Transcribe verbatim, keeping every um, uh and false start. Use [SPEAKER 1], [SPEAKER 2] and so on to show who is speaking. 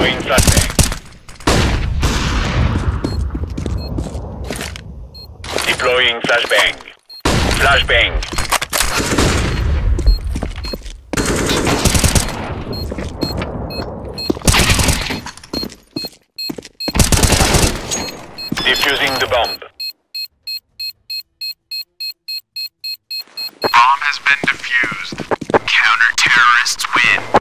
[SPEAKER 1] Deploying flashbang. Deploying flashbang. Flashbang. Defusing the bomb.
[SPEAKER 2] Bomb has been defused. Counter-terrorists win.